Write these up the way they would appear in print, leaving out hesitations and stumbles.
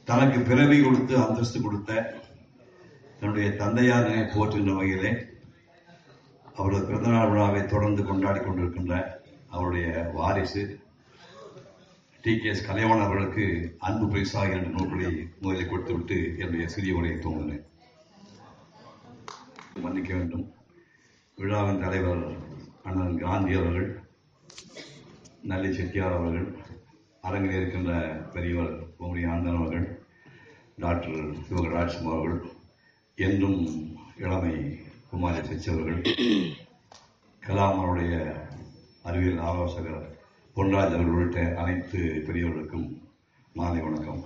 தனக்கு பிறவி கொடுத்து அந்தஸ்து கொடுத்த தன்னுடைய தந்தையார் போற்றுகின்ற வகையிலே அவரது பிறந்தநாள் விழாவை தொடர்ந்து கொண்டாடி கொண்டிருக்கின்ற அவருடைய வாரிசு டி.கே.எஸ். கலைவாணன் அவர்களுக்கு அன்பு பரிசாக என்ற நூல்களை முதலில் கொடுத்துவிட்டு என்னுடைய சிறிய உரையை துவங்கினேன். மன்னிக்க வேண்டும். விழாவின் தலைவர் அண்ணன் காந்தி அவர்கள், நல்லி செட்டியார் அவர்கள், அரங்கில் இருக்கின்ற பெரியவர் குமரி ஆனந்தன் அவர்கள், டாக்டர் சிவகராஜ் அவர்கள், என்றும் இளமை குமாரி சச்சி அவர்கள், கலாமனுடைய அறிவியல் ஆலோசகர் பொன்ராஜ் அவர்கள் உள்ளிட்ட அனைத்து பெரியவர்களுக்கும் மாலை வணக்கம்.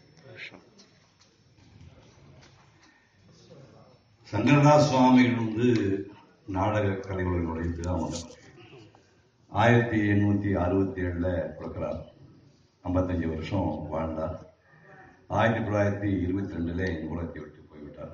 சங்கரதாஸ் சுவாமிகள் நாடக கலைகளுடைய பிதாமகர். 1867 பிறக்கிறார். 55 வருஷம் வாழ்ந்தார். 1922 இந்த உலகத்தை விட்டு போய்விட்டார்.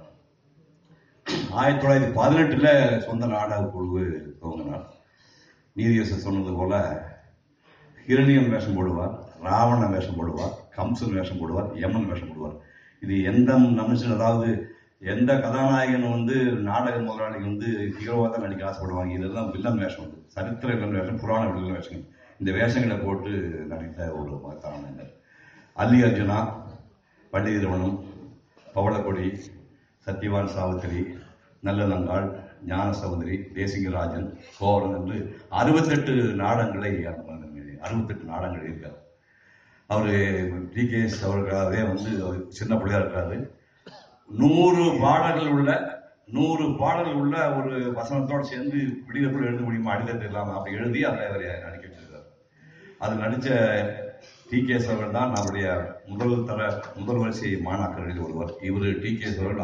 1918 சொந்த நாடக குழு துவங்கினார். நீதியரசர் சொன்னது போல ஹிரணியன் வேஷம் போடுவார், ராவணன் வேஷம் போடுவார், கம்சன் வேஷம் போடுவார், யமன் வேஷம் போடுவார். இது எந்த மனுஷன், அதாவது எந்த கதாநாயகன் நாடக முதலாளி ஹீரோவா தான் நடிக்க ஆசைப்படுவாங்க. இதெல்லாம் வில்லன் வேஷம், சரித்திர வில்லன் வேஷம், புராண வில்லன் வேஷம். இந்த வேஷங்களை போட்டு நடித்த ஒரு கதாநாயகர். அல்லி அர்ஜுனா, பண்டிதரவணம், பவளக்கொடி, சத்யவான் சாவித்திரி, நல்லலங்காள், ஞான சௌதரி, தேசிங்கராஜன், கோவலன் என்று 68 நாடகங்களை 68 நாடகங்கள் இருக்கார். அவரு டி.கே.எஸ். அவர்களாகவே சின்ன பிள்ளையா இருக்காரு. 100 பாடல்கள் உள்ள ஒரு வசனத்தோடு சேர்ந்து விடுதலை எழுத முடியுமா, அடிதல் இல்லாம அப்படி எழுதி அதை அவர் நடிக்க வச்சிருக்காரு. அது நடிச்ச டி.கே.எஸ். அவர்கள் தான் நம்முடைய முதல் வரிசை மாணாக்கர்களில் ஒருவர். இவர் டி.கே.எஸ். அவர்கள்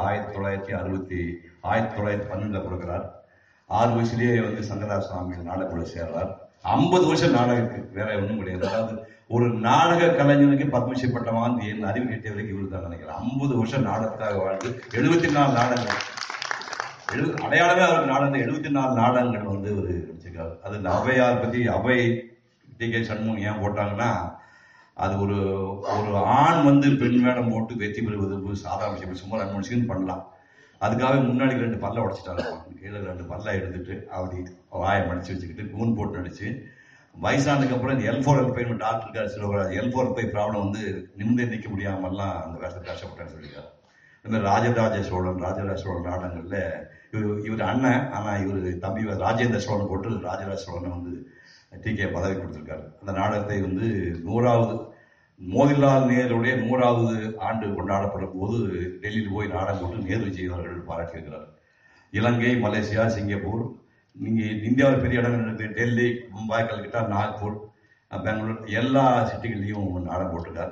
1912 பிறக்கிறார். 6 வயசுலேயே சங்கரதாஸ் சுவாமி நாடகக்குழு சேர்றார். 50 வருஷம் நாடகத்துக்கு வேற ஒன்றும் கிடையாது. அதாவது ஒரு நாடக கலைஞனுக்கு பத்மஸ்ரீ பட்டம் வாங்கி என் அறிவு கேட்ட வரைக்கும் இவரு தான் நினைக்கிறேன். 50 வருஷம் நாடகத்துக்காக வாழ்ந்து 74 நாடகங்கள், அடையாளமே அவருக்கு நாடகம் 74 நாடகங்கள் ஒரு நடிச்சிருக்காரு. அது இந்த அவையார் பத்தி, அவை டி.கே. சண்முகம் ஏன் போட்டாங்கன்னா, அது ஒரு ஆண் பெண் வேடம் போட்டு வெற்றி பெறுவது சாதாரண விஷயம். சும்மா 2 நிமிஷம் பண்ணலாம். அதுக்காக முன்னாடி 2 பல்ல உடச்சிட்டாங்க. கீழே 2 பல்ல எடுத்துட்டு அப்படி வாயை மடிச்சு வச்சுக்கிட்டு கூன் போட்டு நடிச்சு, வயசானதுக்கு அப்புறம் L4 L5 டாக்டர் இருக்காரு சிவகராஜ், L4 L5 ப்ராப்ளம் நிமிர்ந்து நிற்க முடியாமல்லாம் அந்த வேஷத்தை கஷ்டப்பட்டேன்னு சொல்லியிருக்காரு. இந்த மாதிரி ராஜராஜ சோழன் நாடகங்கள்ல இவர் அண்ணன், ஆனா இவர் தம்பி ராஜேந்திர சோழன் போட்டு ராஜராஜ சோழனை டி.கே. பதவி கொடுத்திருக்காரு. அந்த நாடகத்தை 100வது மோதிலால் நேருடைய 100வது ஆண்டு கொண்டாடப்படும் போது டெல்லியில் போய் நாடகம் போட்டு நேரு விஜய் அவர்கள் பாராட்டியிருக்கிறார். இலங்கை, மலேசியா, சிங்கப்பூர், நீங்க இந்தியாவில் பெரிய இடம் டெல்லி, மும்பை, கல்கட்டா, நாக்பூர், பெங்களூர் எல்லா சிட்டிகள்லையும் நாடகம் போட்டிருக்கார்.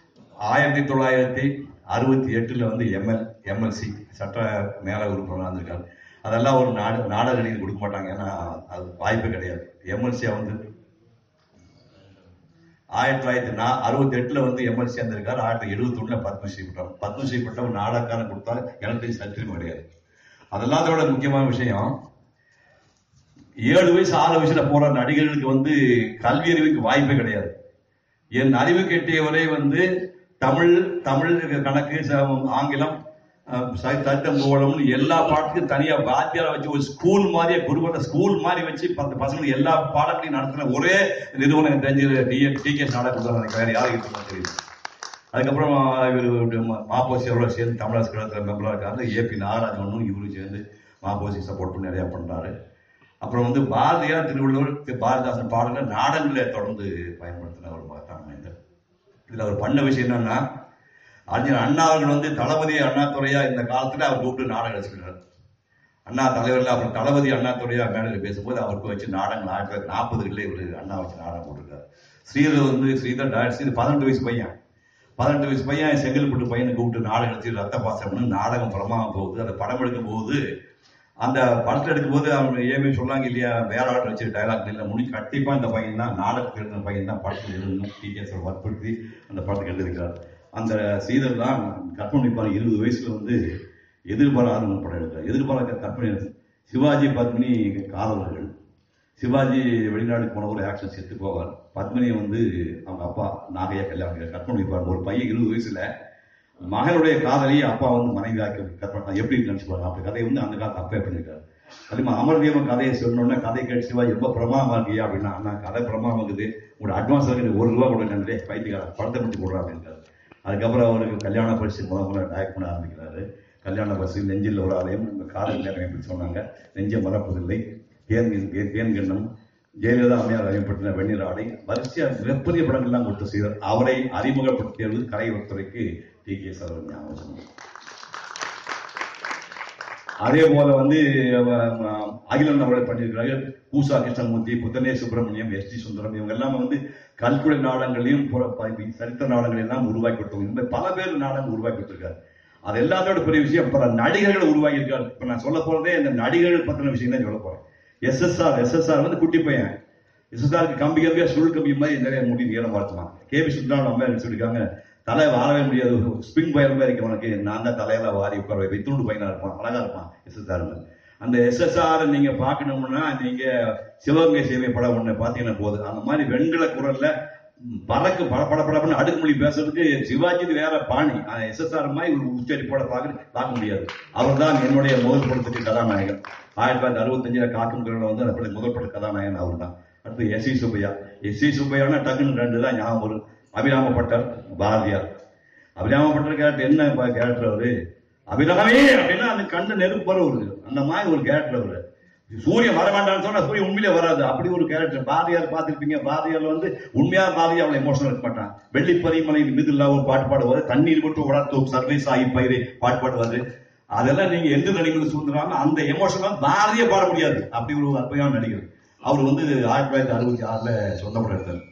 1968 எம்எல்சி சட்ட மேல உறுப்பினராக இருந்திருக்காரு. அதெல்லாம் ஒரு நாடக நடிகர் கொடுக்க மாட்டாங்க, ஏன்னா அது வாய்ப்பு கிடையாது. எம்எல்சியா 1968 எம்எல்சி இருந்திருக்காரு. 1971 பத்மஸ்ரீ பட்டம் நாடகக்காரன் கொடுத்தாரு. எனக்கு சத்தியம் கிடையாது. அதெல்லாம் அதோட முக்கியமான விஷயம், 7 வயசு 6 வயசுல போற நடிகர்களுக்கு கல்வி அறிவுக்கு வாய்ப்பே கிடையாது. என் அறிவு கெட்டியவரை தமிழ் கணக்கு, ஆங்கிலம், சரித்திரம், மூலம் எல்லா பாட்டுக்கும் தனியா வாத்தியார வச்சு ஒரு ஸ்கூல் மாதிரியே, குருகுல ஸ்கூல் மாதிரி வச்சு 10 பசங்களுக்கு எல்லா பாடங்களையும் நடத்தின ஒரே நிறுவனம் தெரிஞ்சது டி.கே.எஸ். நாடகம். வேற யாரும் இருக்குன்னு தெரியும். அதுக்கப்புறம் இவர் மாப்போசி அவரோட சேர்ந்து தமிழரசு கழகத்தில் மெம்பராக இருக்காரு. ஏபி நாகராஜனும் இவரும் சேர்ந்து மாப்போசி சப்போர்ட் பண்ணி நிறைய பண்றாரு. அப்புறம் பாரதியார், திருவள்ளுவர், பாரதிதாசன் பாடல்கள் நாடகங்களை தொடர்ந்து பயன்படுத்தின ஒரு மகத்தான மனிதர். இதுல அவர் பண்ண விஷயம் என்னன்னா, அறிஞர் அண்ணா அவர்கள் தளபதி அண்ணாதுரையா இந்த காலத்துல அவர் கூப்பிட்டு நாடகம் வச்சுக்கிறார். அண்ணா தலைவர்கள் அப்புறம் தளபதி அண்ணாதுரையா மேடையில் பேசும்போது அவருக்கு வச்சு நாடகங்கள் 1940 இவர் அண்ணா வச்சு நாடகம் போட்டிருக்காரு. ஸ்ரீதர் 18 வயசு பையன் செங்கல்பட்டு பையனை கூப்பிட்டு நாடகம் எடுத்து ரத்த பாசம்னு நாடகம் படமாக போகுது. அந்த படம் எடுக்கும் போது, அந்த படத்தில் எடுக்கும் போது அவங்க ஏமே சொன்னாங்க இல்லையா, வேற ஆர்டர் வச்சு டைலாக் இல்லை கண்டிப்பா இந்த பையன் தான் நாடகத்துக்கு எழுதின பையன் தான் படத்தில் எழுதணும். டி.கே.எஸ். வற்புறுத்தி அந்த படத்துக்கு எழுதியிருக்கிறார். அந்த ஸ்ரீதர் தான் கற்பனை பண்ணிப்பாரு. 20 வயசுல எதிர்பாராத படம் எடுக்கிறார். எதிர்பாராத கற்பனை. சிவாஜி பத்மினி காதலர்கள். சிவாஜி வெளிநாடு போன ஒரு ஆக்ஷன் செத்து போவார். பத்மினி அவங்க அப்பா நாகையா கல்யாணம் கற்பனை பண்ணிப்பார். ஒரு பையன் 20 வயசுல மகனுடைய காதலியை அப்பா வந்து மனைவியாக்கி கற்பனை எப்படி நினைச்சுப்பாங்க. அப்படி கதையை வந்து அந்த காலத்து அப்பா பண்ணிருக்காரு. அதே மாதிரி அமர்தேவன் கதையை சொல்லணும்னா கதை கேட்டு சிவாஜி ரொம்ப பிரமாதமா இருக்கியா அப்படின்னா, அண்ணா கதை பிரமாதம் இருக்குது, உங்களோட அட்வான்ஸ் ₹1 கூட நன்றி பைத்தியக்கார படத்தை மட்டும் போடுறா அப்படின்றாரு. அதுக்கப்புறம் அவருக்கு கல்யாண பரிசு முதல்ல டைரக்ட் பண்ண ஆரம்பிக்கிறாரு. கல்யாண பரிசு, நெஞ்சில் ஒரு ஆலயம், காதல் நேரம் எப்படி சொன்னாங்க, நெஞ்ச மறப்பதில்லை, தேன்கண்ணம், ஜெயலலிதா அம்மையார் அறிமுகப்படுத்தின வெந்நீர் ஆடை, வரிசையா மிகப்பெரிய படங்கள்லாம் கொடுத்து செய்தார். அவரை அறிமுகப்படுத்தியது கலைத்துறைக்கு டி.கே. சரவணன் ஞாபகம். அதே போல வந்து அகிலன் அவரை பண்ணியிருக்கிறார்கள். பூசா கிருஷ்ணமூர்த்தி, புத்தனே சுப்பிரமணியம், எஸ்.டி. சுந்தரம், இவங்க எல்லாமே வந்து கல்குடை நாடகங்களையும் சரித்திர நாடகங்கள் எல்லாம் உருவாக்கி கொடுத்தவங்க. இந்த பல பேர் நாடகம் உருவாக்கி கொடுத்திருக்காரு. அது எல்லாத்தோட பெரிய விஷயம் பல நடிகர்கள் உருவாகி இருக்காரு. இப்ப நான் சொல்ல போறதே இந்த நடிகர்கள் பத்தின விஷயம் தான் சொல்ல போறேன். எஸ்எஸ்ஆர் வந்து குட்டி பையன். எஸ்எஸ்ஆருக்கு கம்பியா சுருள் கம்பி மாதிரி நிறைய முடி நீளம் வாழ்த்துவான். கே.பி. சுந்தரம் அம்மா சொல்லியிருக்காங்க, தலை வாழவே முடியாது, ஸ்பிரிங் பையன் மாதிரி இருக்க உனக்கு, நான் தான் தலையெல்லாம் வாரி உட்கார வைப்பேன், துண்டு பையனா இருப்பான், அழகா இருப்பான் எஸ்எஸ்ஆர். அந்த எஸ்எஸ்ஆர் நீங்க பாக்கணும்னா நீங்க சிவகங்கை சேவை படம் ஒண்ணு பாத்தீங்கன்னா போதும். அந்த மாதிரி வெண்கல குரல்ல பறக்கு படப்படப்படன்னு அடுக்குமொழி பேசுறதுக்கு சிவாஜி வேற பாணி. எஸ்எஸ்ஆர் மாதிரி ஒரு உச்சரிப்போட பார்க்க முடியாது. அவர் தான் என்னுடைய முதல் படத்துக்கு கதாநாயகன். 1965 காக்கும் குரல்ல வந்து அந்த முதல் பட கதாநாயகன் அவர் தான். அடுத்து எஸ்.வி. சுப்பையா. எஸ்.வி. சுப்பையானா டக்குன்னு 2 தான் ஞாபகம் வரும். அபிராமப்பட்டர், பாரதியார். அபிராமப்பட்டர் கேரக்டர் என்ன கேரக்டர் அவரு, அபிராமே அப்படின்னா அந்த கண்ணு நெருப்பு வருவது, அந்த மாதிரி ஒரு கேரக்டர் அவரு. சூரியன் வர வேண்டாம்னு சொன்னா சூரியன் உண்மையிலே வராது, அப்படி ஒரு கேரக்டர். பாரதியார் பார்த்திருப்பீங்க. பாரதியார்ல வந்து உண்மையா பாரதியார் அவ்வளவு எமோஷனல் இருக்க மாட்டான். வெள்ளிப்பரிமலை மீதுல ஒரு பாட்டு பாடுவாரு, தண்ணீர் விட்டு உடத்தும் சர்வீஸ் ஆகி பயிரை பாட்டு பாடுவாரு. அதெல்லாம் நீங்க எந்த நடிகர்கள் சூழ்ந்துறாங்க அந்த எமோஷன் பாரதியே பாட முடியாது. அப்படி ஒரு அற்புதமான நடிகர். அவர் வந்து 1966 சொந்த படம் எடுத்தார்.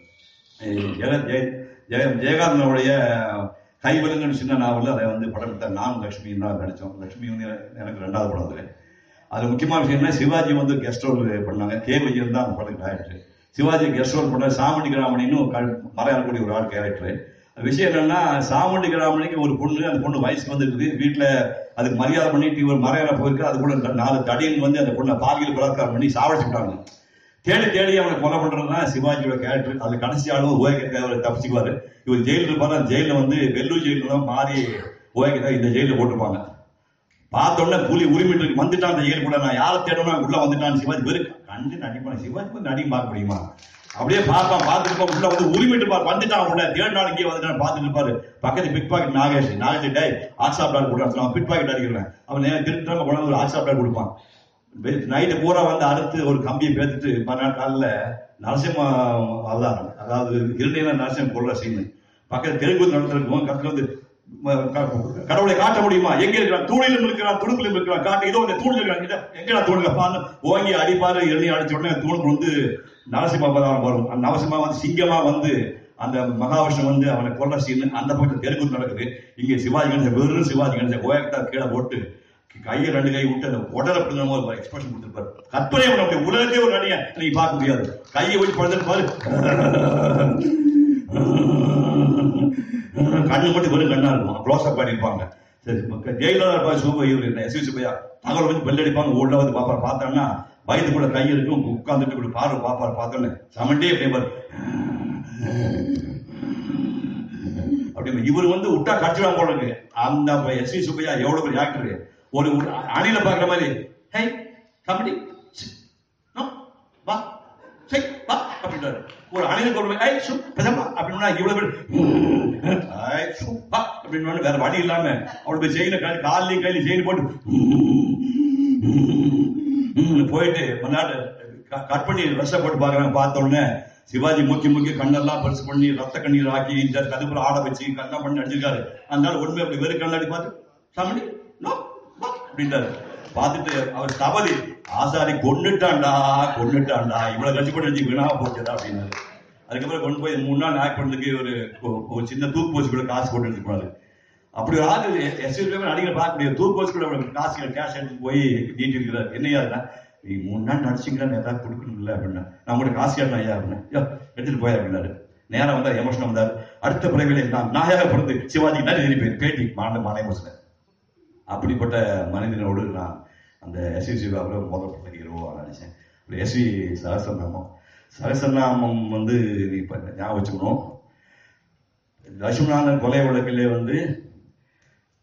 ஜெயகாந்தனுடைய கைவலுங்கன்னு சின்ன நாவல் அதை வந்து படம் எடுத்தார். நானும் லட்சுமியும் தான் நடிச்சோம். லட்சுமி வந்து எனக்கு 2வது படம் அது. அது முக்கியமான விஷயம் என்ன, சிவாஜி வந்து கெஸ்ட் ரோல் பண்ணாங்க. கே. விஜயன் தான் அந்த படம் டைரக்டர். சிவாஜி கெஸ்ட் ரோல் பண்ண சாமுண்டி கிராமணின்னு மறையாளக்கூடிய ஒரு ஆள் கேரக்டர். விஷயம் என்னன்னா, சாமுண்டி கிராமணிக்கு ஒரு பொண்ணு, அந்த பொண்ணு வயசுக்கு வந்து இருக்குது. வீட்டுல அதுக்கு மரியாதை பண்ணிட்டு இவர் மறையாள போயிருக்கு. அது கூட 4 தடியன் வந்து அந்த பொண்ணை பாலியல் பலாத்காரம் பண்ணி சாவடிச்சுட்டாங்க. தேடி அவனை கொலை பண்றதுதான் சிவாஜியோட கேரக்டர். அது கடைசி ஆளும் ஓய்வு தப்பிச்சுக்குவாரு. இவர் ஜெயில இருப்பாரு. அந்த ஜெயில வந்து வெள்ளூர் ஜெயில தான் மாறி ஓய்வு இந்த ஜெயில போட்டுருப்பாங்க. பார்த்தோன்னே புலி உரிமிட்டு வந்துட்டான் அந்த ஜெயில கூட. நான் யாரை தேடணும் உள்ள வந்துட்டான் சிவாஜி பேரு கண்டு நடிப்பான். சிவாஜி வந்து நடிக்க பார்க்க முடியுமா? அப்படியே பார்ப்பான். பார்த்துட்டு உள்ள வந்து உரிமிட்டு இருப்பார். வந்துட்டான் உள்ள தேடினாலும் இங்கே வந்துட்டான் பார்த்துட்டு இருப்பாரு. பக்கத்து பிட் பாக்கெட் நாகேஷ் டே ஆக்ஸா பிளாட் கொடுக்குறான். பிட் பாக்கெட் அடிக்கிறேன். அவன் நேரம் திருட்டு கொண்டாந்து ஒரு ஆக்ஸா பிளாட் கொடுப்பான். நைட்டு பூரா வந்து அறுத்து ஒரு கம்பியை பேத்துட்டு மறுநாள் காலில் நரசிம்ம அவதாரம், அதாவது இரண்டையில நரசிம்ம கொள்ற சீன் பக்கத்து தெலுங்கு நடத்திருக்கோம். கத்துல வந்து கடவுளை காட்ட முடியுமா? எங்க இருக்கிறான்? தூணிலும் இருக்கிறான், துடுப்பிலும் இருக்கிறான். காட்டு இதோ தூண் இருக்கிறான். எங்கடா தூணுங்கப்பான்னு ஓங்கி அடிப்பாரு. எண்ணெய் அடிச்ச உடனே தூணுக்கு வந்து நரசிம்ம அவதாரம் வரும். அந்த நரசிம்மா வந்து சிங்கமா வந்து அந்த மகாவிஷ்ணு வந்து அவனை கொல்ல சீன் அந்த பக்கத்துல தெலுங்கு நடக்குது. இங்க சிவாஜி கணேசன் வெறும் சிவாஜி கணேசன் கோயக்டா கீழே போட்டு கையை 2 கை விட்டு அந்த உடலை ஒரு எக்ஸ்பிரஷன் கொடுத்துருப்பாரு. கற்பனை பண்ண முடியும். உலகத்தையே ஒரு நடிகை நீங்க பார்க்க முடியாது. கையை வச்சு படுத்துருப்பாரு. கண்ணு மட்டும் வெறும் கண்ணா இருக்கும். க்ளோஸ் அப் பண்ணிருப்பாங்க. சரி, ஜெயிலர் இருப்பாரு. Super SV. சுப்பையா தகவல் வந்து பெல் அடிப்பாங்க. உள்ள வந்து பாப்பாரு. பார்த்தாங்கன்னா வயதுக்குள்ள கை இருக்கும். உட்கார்ந்துட்டு இப்படி பார்வை பாப்பாரு. பார்த்தோன்னே சமண்டே பேப்பர் அப்படி இவர் வந்து விட்டா கட்சிவாங்க போல இருக்கு. அந்த எஸ்.வி. சுப்பையா எவ்வளவு பெரிய ஆக்டர். ஒரு அணில பாக்குற மாதிரி ஹே கபடி அப்படின்றாரு. ஒரு அணில கொண்டு அப்படின்னா இவ்வளவு பேர் அப்படின்னு வேற வழி இல்லாம அவளுக்கு செயின காலையும் கையில செயின் போட்டு போயிட்டு மறுநாள் கட் பண்ணி ரச போட்டு பாக்குறாங்க. பார்த்த உடனே சிவாஜி முக்கிய கண்ணெல்லாம் பரிசு பண்ணி ரத்த கண்ணீர் ஆக்கி இந்த கதுப்புற ஆட வச்சு கண்ணா பண்ணி அடிச்சிருக்காரு. அதனால உண்மை அப்படி வெறும் கண்ணாடி பார்த்து சாமி அப்படின்றாரு. பார்த்துட்டு அவர் தவறி ஆசாரி கொண்டுட்டான்டா இவ்வளவு கட்சி பண்ணி வீணா போச்சதா அப்படின்னாரு. அதுக்கப்புறம் கொண்டு போய் 3 நாள் ஆக்ட் பண்ணதுக்கு ஒரு சின்ன தூக்கு போச்சு கூட காசு போட்டு எடுத்துப்பாரு. அப்படி ஒரு ஆள் எஸ்.வி. நடிகர் பார்க்க முடியாது. தூக்கு போச்சு கூட காசு கேஷ் எடுத்து போய் நீட்டி இருக்கிறார். என்னையா நீ 3 நாள் நடிச்சிங்களா ஏதாவது கொடுக்கணும்ல அப்படின்னா, நான் உங்கள்கிட்ட காசு கேட்டேன் ஐயா அப்படின்னா எடுத்துட்டு போய் அப்படின்னாரு. நேரம் வந்தார், எமோஷன் வந்தார். அடுத்த பிறவில நான் நாயாக பிறந்து சிவாஜி நன்றி பேட்டி மாலை மோசன. அப்படிப்பட்ட மனிதனோடு நான் அந்த எஸ்.வி. சிவாவில் முதல் பட்ட ஹீரோவா நினைச்சேன். எஸ்.வி. சகசரநாமம் வந்து இப்ப ஞாபகம் வச்சுக்கணும். லட்சுமணானன் கொலை வழக்கிலே வந்து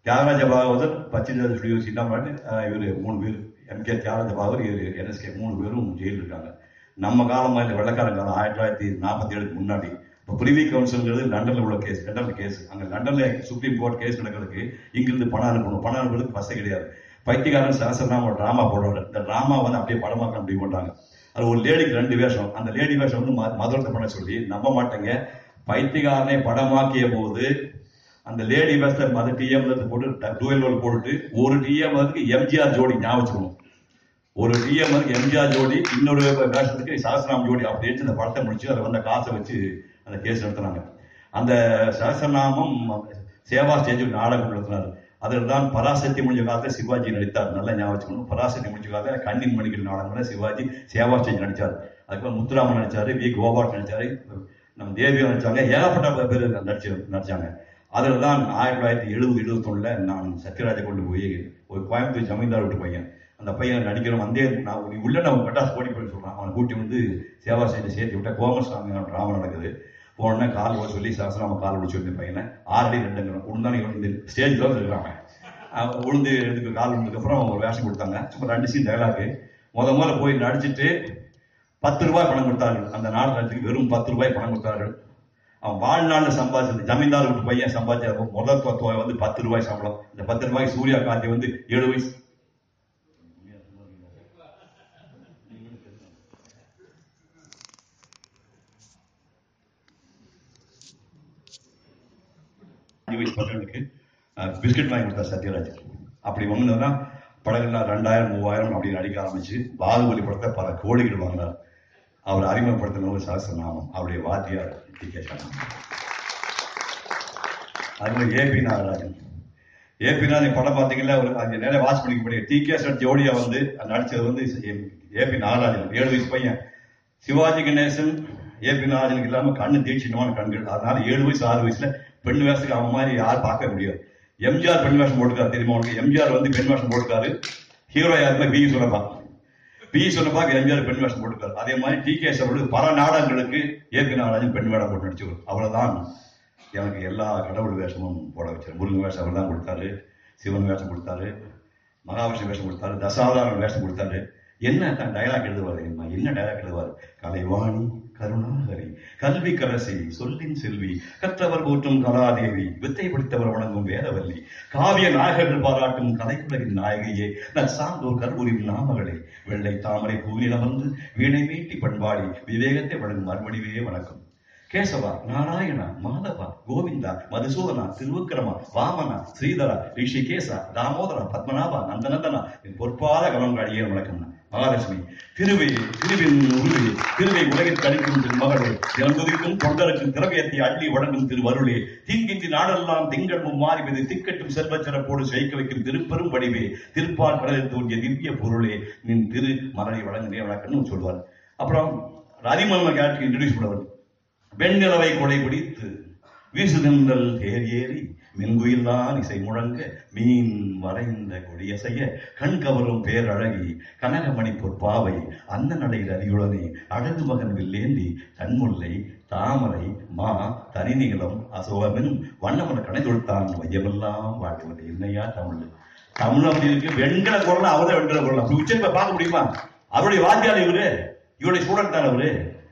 தியாகராஜ பாகவதர், பச்சிதர் ஸ்டுடியோ சின்னமன், இவர் 3 பேர், MK தியாகராஜ பாகவதர், இவர் NSK 3 பேரும் ஜெயிலில் இருக்காங்க. நம்ம காலம் இந்த வெள்ளக்கார காலம் 1947 முன்னாடி. இப்போ பிரிவி கவுன்சில்ங்கிறது லண்டன்ல உள்ள கேஸ், லண்டன் கேஸ். அங்க லண்டன்ல சுப்ரீம் கோர்ட் கேஸ் நடக்கிறதுக்கு இங்கிருந்து பணம் அனுப்பணும். பணம் அனுப்புறதுக்கு வசதி கிடையாது. பைத்தியக்காரன் சகசரநாம ஒரு டிராமா போடுவாங்க. இந்த டிராமா வந்து அப்படியே படமாக்க அப்படி பண்றாங்க. அது ஒரு லேடிக்கு 2 வேஷம். அந்த லேடி வேஷம் வந்து மதுரத்தை பண்ண சொல்லி நம்ப மாட்டேங்க. பைத்தியக்காரனை படமாக்கிய போது அந்த லேடி வேஷத்தை அது டிஎம் போட்டு டூயல் போட்டுட்டு ஒரு டிஎம் எம்ஜிஆர் ஜோடி ஞாபகம் வச்சுக்கணும். ஒரு டிஎம் எம்ஜிஆர் ஜோடி, இன்னொரு வேஷத்துக்கு சகசரநாம ஜோடி அப்படி அந்த படத்தை முடிச்சு அதை வந்த காசை வச்சு அந்த கேஸ் நடத்தினாங்க. அந்த சகசரநாமம் சேவா ஸ்டேஜ் நாடகம் நடத்தினார். அதில் தான் பராசக்தி முடிஞ்ச காலத்தில் சிவாஜி நடித்தார். நல்லா ஞாபகம் வச்சுக்கணும். பராசக்தி முடிஞ்ச காலத்தில் கண்ணின் மணிகள் நாடகங்கள சிவாஜி சேவா ஸ்டேஜ் நடித்தார். அதுக்கப்புறம் முத்துராமன் நடிச்சாரு, வி கோபால் நடிச்சாரு, நம்ம தேவியா நடிச்சாங்க, ஏகப்பட்ட பேர் நடிச்சாங்க. அதில் தான் 1970-71 நான் சத்யராஜை கொண்டு போய் ஒரு கோயம்புத்தூர் ஜமீன்தார் விட்டு பையன், அந்த பையன் நடிக்கிறோம் வந்தே நான் உள்ள நம்ம பட்டாசு போட்டி போய் சொல்றான். அவனை கூட்டி வந்து சேவா ஸ்டேஜை சேர்த்து விட்டா கோமசாமி டிராமா நடக்குது. போன கால் சொல்லி சாசனாம கால் விழிச்சு வந்த பையனை 6 அடி 2 அங்குலம் உளுந்தானே இந்த ஸ்டேஜ்ல இருக்கிறாங்க. உளுந்து எடுத்துக்க கால் விழுந்ததுக்கு அப்புறம் ஒரு வேஷம் கொடுத்தாங்க. சும்மா 2 சீன் டயலாக். முதல்ல போய் நடிச்சுட்டு 10 ரூபாய் பணம் கொடுத்தார்கள். அந்த நாடகத்துக்கு வெறும் 10 ரூபாய் பணம் கொடுத்தார்கள். அவன் வாழ்நாள் சம்பாதிச்சது ஜமீன்தார் விட்டு பையன் சம்பாதிச்ச முதல் தொகை வந்து 10 ரூபாய் சம்பளம். இந்த 10 ரூபாய்க்கு சூர்யா காந்தி வந்து 7 வயசு பசங்களுக்கு பிஸ்கட் வாங்கி கொடுத்தார் சத்யராஜ். அப்படி வாங்கினதுன்னா படங்கள்லாம் 2000 3000 அப்படின்னு அடிக்க ஆரம்பிச்சு பாகுபலி படத்தை பல கோடிகள் வாங்கினார். அவர் அறிமுகப்படுத்தின சகசரநாமம் அவருடைய வாத்தியார் டி கே சர்மா. அதுமாதிரி ஏபி நாகராஜன். ஏபி நாகராஜன் படம் பார்த்தீங்கன்னா ஒரு அங்கே நிறைய வாட்ச் பண்ணிக்க முடியும். டி கே சர் ஜோடியா வந்து நடிச்சது வந்து ஏபி நாகராஜன் 7 வயசு பையன். சிவாஜி கணேசன் ஏபி நாகராஜனுக்கு இல்லாம கண்ணு தீட்சிதமான கண்கள். அதனால 7 வயசு 6 வயசுல பெண் வேஷத்துக்கு அவன் மாதிரி யாரும் பார்க்க முடியாது. எம்ஜிஆர் பெண் வேஷம் போட்டுக்காரு தெரியுமா உனக்கு? எம்ஜிஆர் வந்து பெண் வேஷம் போட்டுக்காரு. ஹீரோ யாருமே பி சொன்னப்பா எம்ஜிஆர் பெண் வேஷம் போட்டுக்காரு. அதே மாதிரி டி கே சர் பல நாடகங்களுக்கு ஏபி நாகராஜன் பெண் வேடம் போட்டு நடிச்சவர். அவ்வளவுதான் எனக்கு எல்லா கடவுள் வேஷமும் போட வச்சார். முருகன் வேஷம் அவர் தான் கொடுத்தாரு, சிவன் வேஷம் கொடுத்தாரு, மகாவிஷ்ணு வேஷம் கொடுத்தாரு, தசாவதாரம் வேஷம் கொடுத்தாரு. என்ன டயலாக் எழுதுவாரு? என்ன டயலாக் எழுதுவார்? கலைவாணி கருணாகரி கல்வி கரசி சொல்லின் செல்வி கற்றவர் போற்றும் கலாதேவி வித்தை பிடித்தவர் வணங்கும் வேதவல்லி காவிய நாயகர்கள் பாராட்டும் கலைக்குலகின் நாயகியே சான்றோர் கருவுரின் நாமகளே வெள்ளை தாமரை பூவில வந்து வீணை மீட்டி பண்பாடி விவேகத்தை வழங்கும் மறுபடிவே வணக்கம். கேசவா, நாராயணா, மாதவா, கோவிந்தா, மதுசூதனா, திருவிக்கிரமா, வாமனா, ஸ்ரீதரா, ரிஷிகேசா, தாமோதரா, பத்மநாபா, நந்தநந்தனா பொற்பாத கலங்காடியே வணக்கம்னா. மகாலட்சுமி திருவின் உருவே திருவை உலகில் கழிக்கும் திருமகளே திறந்துதிக்கும் தொண்டருக்கும் திரவியத்தை அள்ளி வழங்கும் திருவருளே தீங்கின்றி நாடெல்லாம் திங்கள்மும் மாறிவது திக்கட்டும் செல்வ சிறப்போடு ஜெயிக்க வைக்கும் திருப்பெரும் வடிவே திருப்பால் கடலில் தோன்றிய திவ்ய பொருளே நின் திரு மரணி வழங்கினே வழக்கம்னு சொல்வார். அப்புறம் அதிமன்ம கேரக்டர் இன்ட்ரோடியூஸ் பண்ணுவார். வெண்ணிலவை கொடை பிடித்து வீசு நின்றல் தேர் ஏறி மென்குயில்தான் இசை முழங்க மீன் வரைந்த கொடியசைய கண் கவரும் பேரழகி கனகமணி பொற்பாவை அந்த நடையில் அறியுடனே அழகு மகன் வில்லேந்தி தன்முல்லை தாமரை மா தனிநீளம் அசோகமெனும் வண்ணமன கணை தொழுத்தான் வையமெல்லாம் வாழ்வது இல்லையா தமிழ். தமிழ் அப்படி இருக்கு. வெண்கல குரல் அவரை வெண்கல குரல் அப்படி உச்சரிப்பை பார்க்க முடியுமா? அவருடைய வாத்தியார் இவருடைய ஸ்டூடெண்ட் தான் அவரு.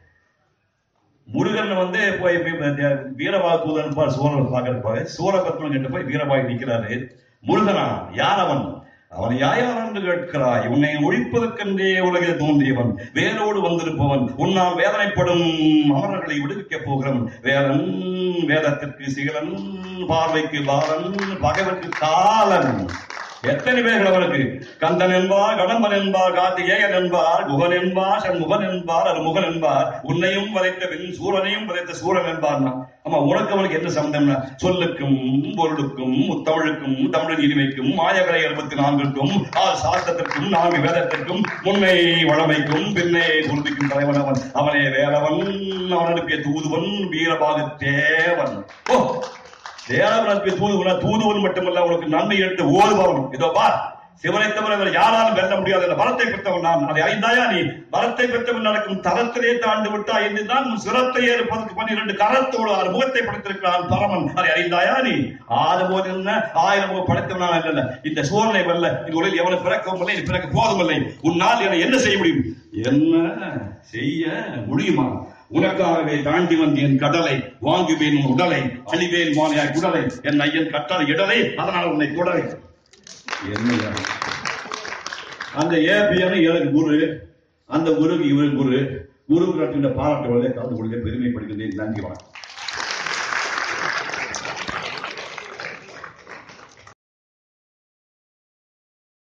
முருகன் வந்து போய் வீரபாகு தூதன் சோழன் பார்க்கறதுக்காக சூரபத்மன் கிட்ட போய் வீரபாகு நிற்கிறாரு. முருகனா யார் அவன்? அவன் யார் என்று கேட்கிறாய்? உன்னை ஒழிப்பதற்கென்றே உலகில் தோன்றியவன், வேரோடு வந்திருப்பவன், உன்னால் வேதனைப்படும் அமரர்களை விடுவிக்கப் போகிறவன், வேலன் வேதத்திற்கு சிகலன், பார்வைக்கு பாலன், பகைவர்க்கு காலன். எத்தனை பேர்கள் அவருக்கு? கந்தன் என்பார், கடம்பன் என்பார், கார்த்திகேயன் என்பார், குகன் என்பார், சண்முகன் என்பார், அருமுகன் என்பார், உன்னையும் வதைத்த பின் சூரனையும் வதைத்த சூரன் என்பார்னா. ஆமா, உனக்கு அவனுக்கு என்ன சம்பந்தம்னா? சொல்லுக்கும் பொருளுக்கும் முத்தமிழுக்கும் தமிழின் இனிமைக்கும் மாயகலை 64க்கும் ஆள் சாஸ்திரத்திற்கும் 4 வேதத்திற்கும் முன்னை வளமைக்கும் பின்னை பொருந்திக்கும் தலைவன் அவன். அவனே வேலவன், அவன் அனுப்பிய தூதுவன் வீரபாகு தேவன். ஓ, தேவன் அனுப்பிய தூதுவன் மட்டுமல்ல, உனக்கு நன்மை எடுத்து ஓதுபவன். இதோ பார், சிவனை தவிர வேறு யாராலும் வெல்ல முடியாத வரத்தை பெற்றவன் நான். அதை அறிந்தாயா நீ? வரத்தை பெற்றவன் நடக்கும் தரத்திலே தாண்டு விட்டா என்றுதான் சிரத்தை ஏற்பதற்கு 12 கரத்தோடு 6 முகத்தை படைத்திருக்கிறான் பரமன். அதை அறிந்தாயா நீ? 6 முகம் என்ன 1000 முகம் படைத்தவனாக அல்ல. இந்த சோழனை வெல்ல இந்த உலகில் எவனும் பிறக்கவும் இல்லை, பிறக்க போதும் இல்லை. உன்னால் என்ன செய்ய முடியும்? என்ன செய்ய முடியுமா? உனக்காகவே தாண்டி வந்தேன் கடலை, வாங்குவேன் உன் உடலை, அழிவேன் மாலையாய் குடலை, என் ஐயன் கட்டளை இடலை, அதனால் உன்னை குடலை. என்ன அந்த ஏபியான எனக்கு குரு, அந்த குருக்கு இவரு குரு, குரு பாராட்டுவதை கலந்து கொடுக்க பெருமைப்படுகின்றேன். நன்றி.